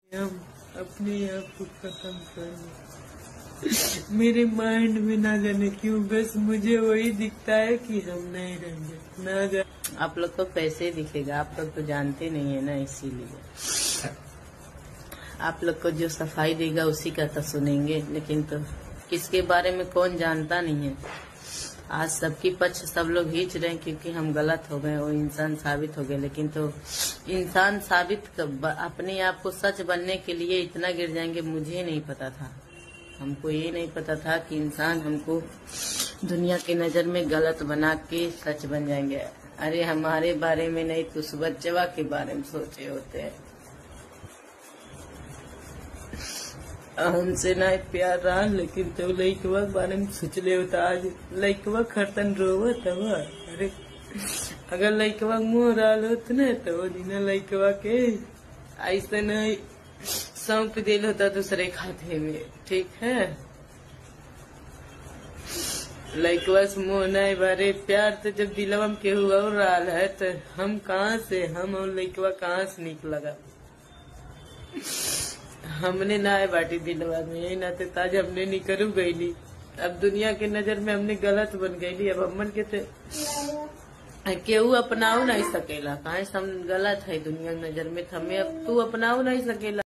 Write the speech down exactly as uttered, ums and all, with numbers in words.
हम अपने आप को खत्म कर मेरे माइंड में ना जाने क्यों बस मुझे वही दिखता है कि हम नहीं रहेंगे ना जा... आप लोग को कैसे दिखेगा, आप लोग तो जानते नहीं है ना, इसीलिए आप लोग को जो सफाई देगा उसी का तो सुनेंगे, लेकिन तो किसके बारे में कौन जानता नहीं है। आज सबकी पक्ष सब लोग खींच रहे हैं क्योंकि हम गलत हो गए, वो इंसान साबित हो गए, लेकिन तो इंसान साबित अपने आप को सच बनने के लिए इतना गिर जाएंगे मुझे नहीं पता था। हमको ये नहीं पता था कि इंसान हमको दुनिया की नजर में गलत बना के सच बन जाएंगे। अरे हमारे बारे में नहीं तो उस बच्चवा के बारे में सोचे होते हैं। हमसे ना प्यार रहा, लेकिन तो लइकवा के बारे में सोचले होता। आज लइकवा खरतन रोवत हवा। अरे अगर लइकवा मुँह रहा होत न तो वो दिन लइकवा के ऐसा नहीं सौंप दिल होता दूसरे खाते में, ठीक है। लइकवा से मुँह नहीं बारे, प्यार तो जब दिलवा में केहू और रहा है तो हम कहाँ से, हम और लइकवा कहाँ से निकलगा। हमने ना है बाटी दिलवा में, यही ना तो ताज हमने निकलू गईली। अब दुनिया के नजर में हमने गलत बन गईली। अब हमन के ते केहू अपनाऊ नहीं सकेला, काहे हम गलत है दुनिया की नजर में, हमें अब तू अपनाऊ नहीं सकेला।